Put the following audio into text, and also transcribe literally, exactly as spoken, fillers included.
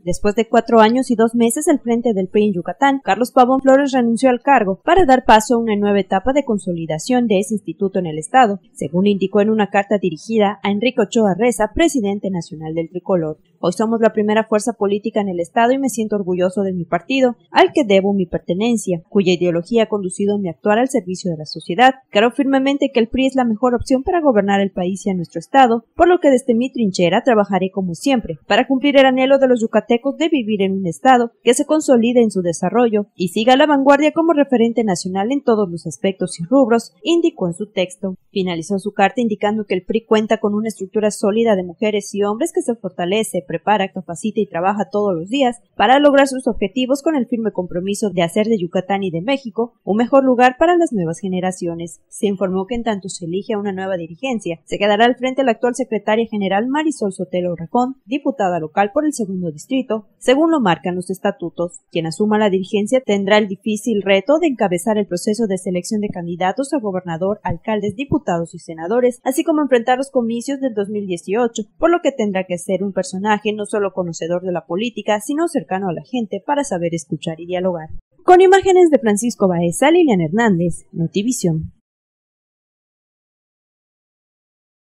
Después de cuatro años y dos meses al frente del P R I en Yucatán, Carlos Pavón Flores renunció al cargo para dar paso a una nueva etapa de consolidación de ese instituto en el Estado, según indicó en una carta dirigida a Enrique Ochoa Reza, presidente nacional del Tricolor. Hoy somos la primera fuerza política en el Estado y me siento orgulloso de mi partido, al que debo mi pertenencia, cuya ideología ha conducido mi actuar al servicio de la sociedad. Creo firmemente que el P R I es la mejor opción para gobernar el país y a nuestro Estado, por lo que desde mi trinchera trabajaré como siempre, para cumplir el anhelo de los yucatecos de vivir en un Estado que se consolide en su desarrollo y siga a la vanguardia como referente nacional en todos los aspectos y rubros, indicó en su texto. Finalizó su carta indicando que el P R I cuenta con una estructura sólida de mujeres y hombres que se fortalece, prepara, capacita y trabaja todos los días para lograr sus objetivos con el firme compromiso de hacer de Yucatán y de México un mejor lugar para las nuevas generaciones. Se informó que en tanto se elige a una nueva dirigencia, se quedará al frente la actual secretaria general Marisol Sotelo Rejón, diputada local por el segundo distrito, según lo marcan los estatutos. Quien asuma la dirigencia tendrá el difícil reto de encabezar el proceso de selección de candidatos a gobernador, alcaldes, diputados y senadores, así como enfrentar los comicios del dos mil dieciocho, por lo que tendrá que ser un personaje no solo conocedor de la política, sino cercano a la gente para saber escuchar y dialogar. Con imágenes de Francisco Baeza, Liliana Hernández, Notivisión.